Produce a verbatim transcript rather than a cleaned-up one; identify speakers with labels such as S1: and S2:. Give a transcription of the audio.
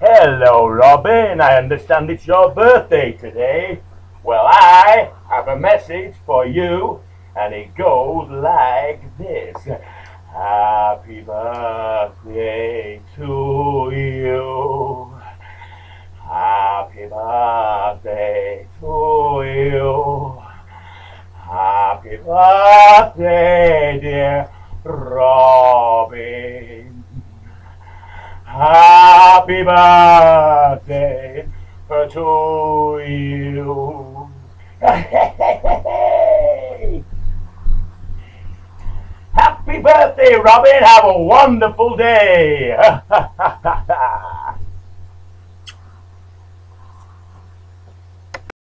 S1: Hello, Robyn. I understand it's your birthday today. Well, I have a message for you, and it goes like this. Happy birthday to you. Happy birthday to you. Happy birthday, dear Robyn. Happy birthday to you. Happy birthday, Robyn. Have a wonderful day.